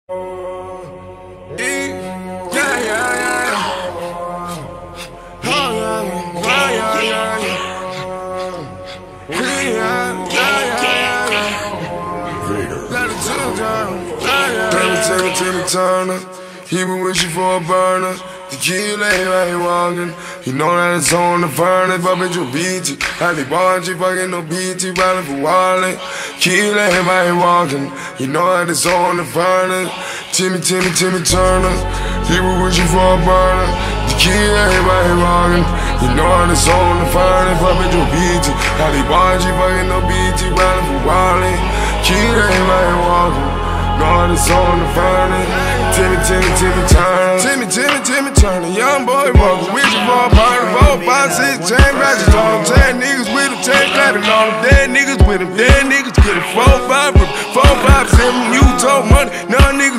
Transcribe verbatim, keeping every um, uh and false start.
Timmy, Timmy Turner, he been wishing for a burner. The kid lay right walking, you know that it's on the furnace. Bumpin' your B T, I be watching, fucking no B T, riding for Wally. Kid lay right walking, you know that it's on the furnace. Timmy, Timmy, Timmy Turner, he been wishing for a burner. The kid lay right walking, you know that it's on the furnace. Bumpin' your B T, I be watching, fucking no B T, riding for Wally. Kid lay right walking. Lord, it's on the furnace. Timmy, Timmy, Timmy Turner. Timmy, Timmy, Timmy Turner. Young boy walking with you for a party. Four, five, six, chain ratchets on him. Ten niggas with him, ten clapping on him. Dead niggas with him, dead niggas get him. Four, five, four, five, seven, you told money. None niggas.